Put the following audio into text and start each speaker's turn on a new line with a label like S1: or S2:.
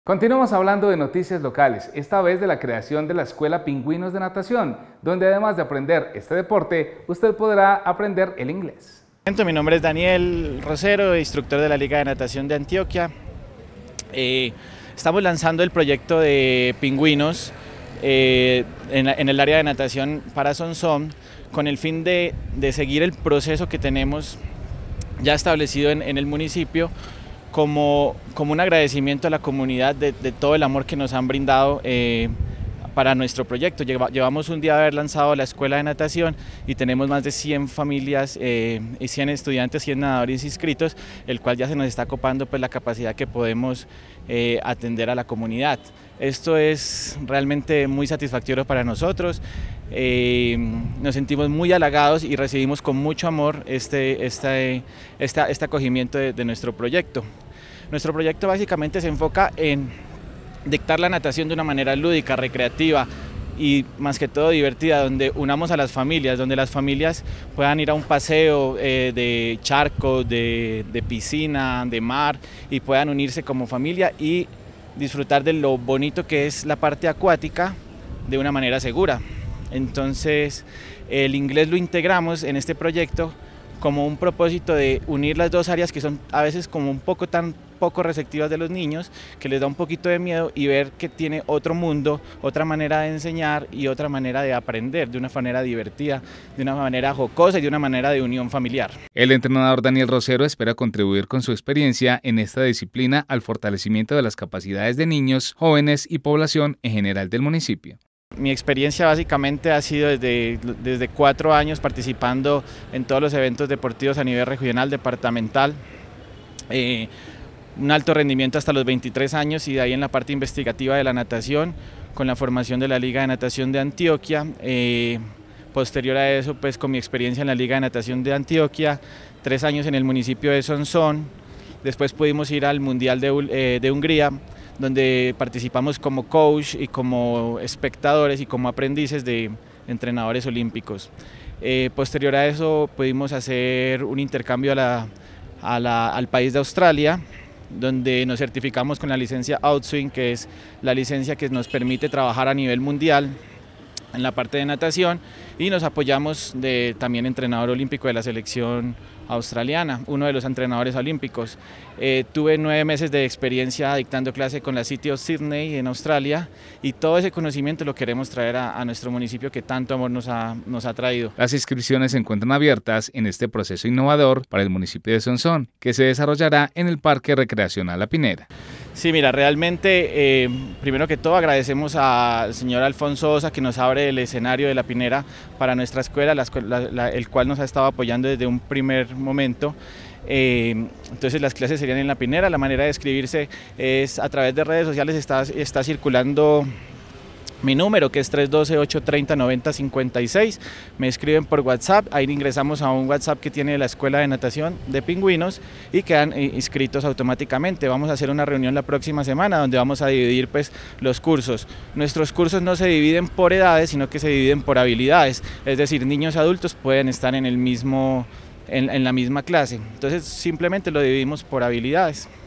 S1: Continuamos hablando de noticias locales, esta vez de la creación de la Escuela Pingüinos de Natación, donde además de aprender este deporte, usted podrá aprender el inglés.
S2: Mi nombre es Daniel Rosero, instructor de la Liga de Natación de Antioquia. Estamos lanzando el proyecto de pingüinos en el área de natación para Sonsón, con el fin de seguir el proceso que tenemos ya establecido en el municipio, como un agradecimiento a la comunidad de todo el amor que nos han brindado para nuestro proyecto. Llevamos un día de haber lanzado la escuela de natación y tenemos más de 100 familias y 100 estudiantes, 100 nadadores inscritos, el cual ya se nos está copando pues la capacidad que podemos atender a la comunidad. Esto es realmente muy satisfactorio para nosotros. Nos sentimos muy halagados y recibimos con mucho amor este acogimiento de nuestro proyecto. Nuestro proyecto básicamente se enfoca en dictar la natación de una manera lúdica, recreativa y más que todo divertida, donde unamos a las familias, donde las familias puedan ir a un paseo de charco, de piscina, de mar, y puedan unirse como familia y disfrutar de lo bonito que es la parte acuática de una manera segura. Entonces el inglés lo integramos en este proyecto como un propósito de unir las dos áreas que son a veces como tan poco receptivas de los niños, que les da un poquito de miedo, y ver que tiene otro mundo, otra manera de enseñar y otra manera de aprender, de una manera divertida, de una manera jocosa y de una manera de unión familiar.
S1: El entrenador Daniel Rosero espera contribuir con su experiencia en esta disciplina al fortalecimiento de las capacidades de niños, jóvenes y población en general del municipio.
S2: Mi experiencia básicamente ha sido desde 4 años participando en todos los eventos deportivos a nivel regional, departamental, un alto rendimiento hasta los 23 años, y de ahí en la parte investigativa de la natación con la formación de la Liga de Natación de Antioquia. Posterior a eso, pues con mi experiencia en la Liga de Natación de Antioquia, 3 años en el municipio de Sonsón. Después pudimos ir al Mundial de Hungría, donde participamos como coach y como espectadores y como aprendices de entrenadores olímpicos. Posterior a eso pudimos hacer un intercambio al país de Australia, donde nos certificamos con la licencia Outswing, que es la licencia que nos permite trabajar a nivel mundial en la parte de natación, y nos apoyamos de también entrenador olímpico de la selección australiana, uno de los entrenadores olímpicos. Tuve 9 meses de experiencia dictando clase con la City of Sydney en Australia, y todo ese conocimiento lo queremos traer a nuestro municipio, que tanto amor nos ha traído.
S1: Las inscripciones se encuentran abiertas en este proceso innovador para el municipio de Sonsón, que se desarrollará en el Parque Recreacional La Pinera.
S2: Sí, mira, realmente, primero que todo agradecemos al señor Alfonso Osa, que nos abre el escenario de La Pinera para nuestra escuela, el cual nos ha estado apoyando desde un primer momento. Entonces las clases serían en La Pinera. La manera de inscribirse es a través de redes sociales. Está circulando mi número, que es 312-830-9056. Me escriben por WhatsApp, ahí ingresamos a un WhatsApp que tiene la Escuela de Natación de Pingüinos y quedan inscritos automáticamente. Vamos a hacer una reunión la próxima semana donde vamos a dividir pues los cursos. Nuestros cursos no se dividen por edades, sino que se dividen por habilidades, es decir, niños y adultos pueden estar en la misma clase. Entonces simplemente lo dividimos por habilidades.